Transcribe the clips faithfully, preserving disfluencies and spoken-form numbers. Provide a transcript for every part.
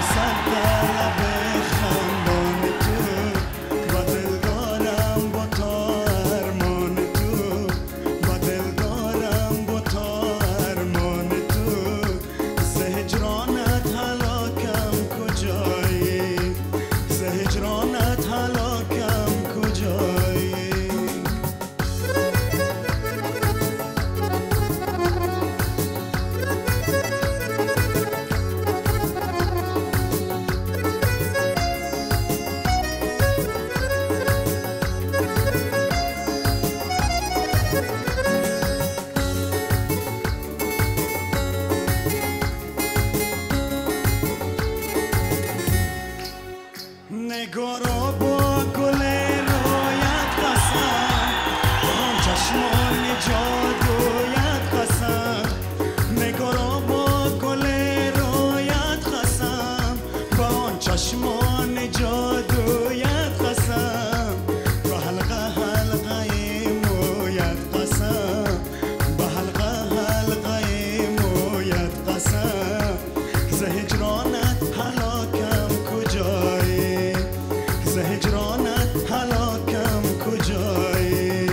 نگارا با گل رویت قسم، آن چشمان جادویت قسم. نگارا با گل رویت قسم، با آن چشمان جادویت قسم. با حلقه حلقه مویت قسم، با حلقه حلقه مویت قسم. ز هجرانت هلاکم کجایی، ز هجرانت هلاکم کجایی.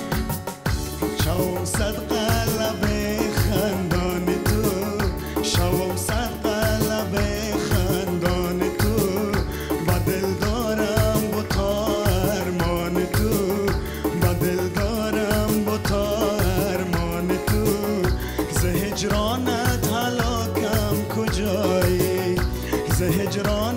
شوم صد قلب خندان تو، شوم صد قلب خندان تو. با دل دارم با تا ارمان تو، با دل دارم با تا ارمان تو. ز هجرانت هلاکم کجایی، ز هجران